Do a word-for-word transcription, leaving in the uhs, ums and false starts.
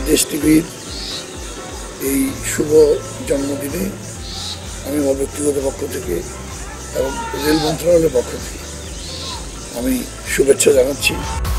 দেশ টিভির এই শুভ জন্মদিনে আমি আমার ব্যক্তিগত পক্ষ থেকে এবং রেল মন্ত্রণালয়ের পক্ষ থেকে আমি শুভেচ্ছা জানাচ্ছি।